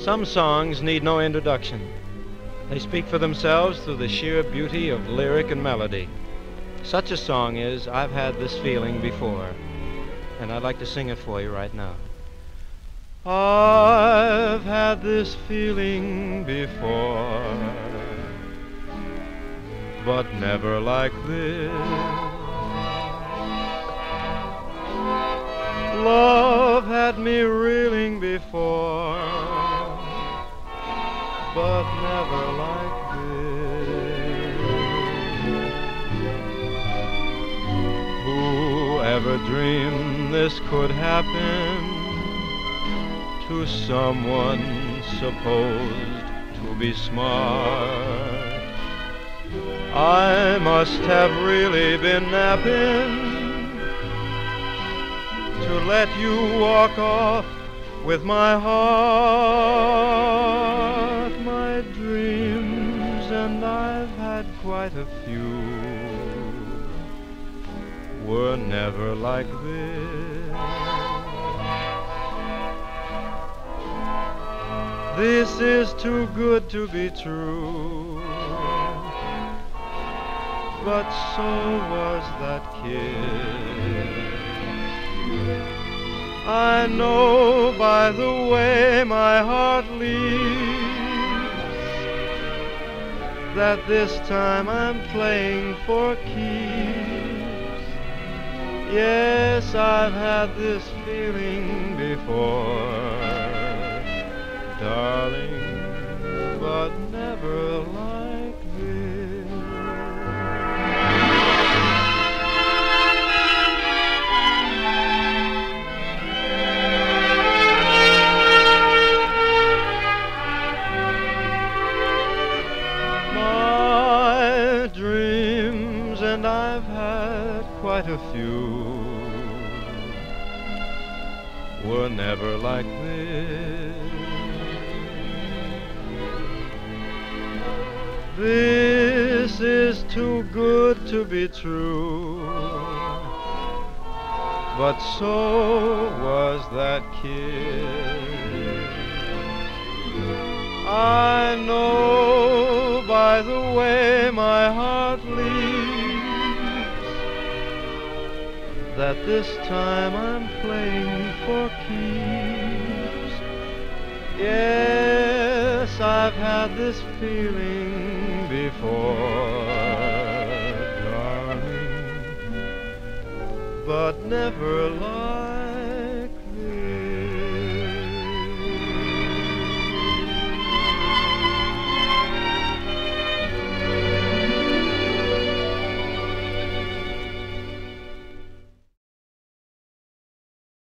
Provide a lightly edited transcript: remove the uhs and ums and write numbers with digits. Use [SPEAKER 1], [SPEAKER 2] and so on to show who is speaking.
[SPEAKER 1] Some songs need no introduction. They speak for themselves through the sheer beauty of lyric and melody. Such a song is I've Had This Feeling Before, and I'd like to sing it for you right now. I've had this feeling before, but never like this. Love had me reeling before, but never like this. Whoever dreamed this could happen to someone supposed to be smart? I must have really been napping to let you walk off with my heart. My dreams, and I've had quite a few, were never like this. This is too good to be true, but so was that kiss. I know by the way my heart leaps that this time I'm playing for keeps. Yes, I've had this feeling before, darling, but never like this. My dreams, and I've had quite a few, were never like this. This is too good to be true, but so was that kiss. I know by the way my heart leaps that this time I'm playing for keeps. Yes, I've had this feeling before, darling, but never like